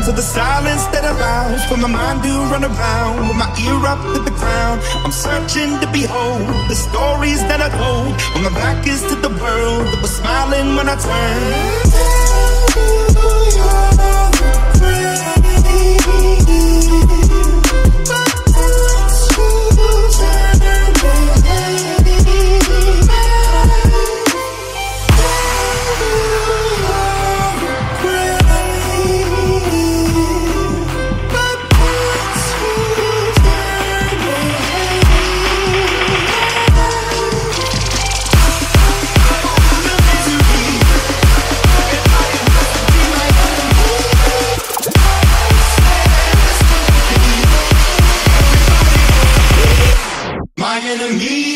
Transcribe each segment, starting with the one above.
of the silence that allows for my mind to run around with my ear up to the ground. I'm searching to behold the stories that I told when my back is to the world that was smiling when I turned. Enemy.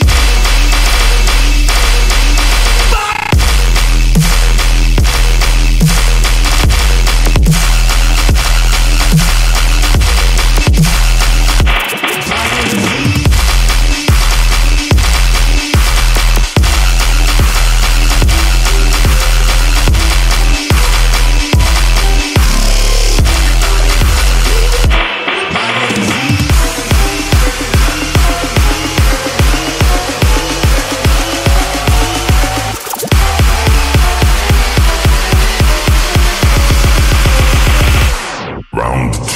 Round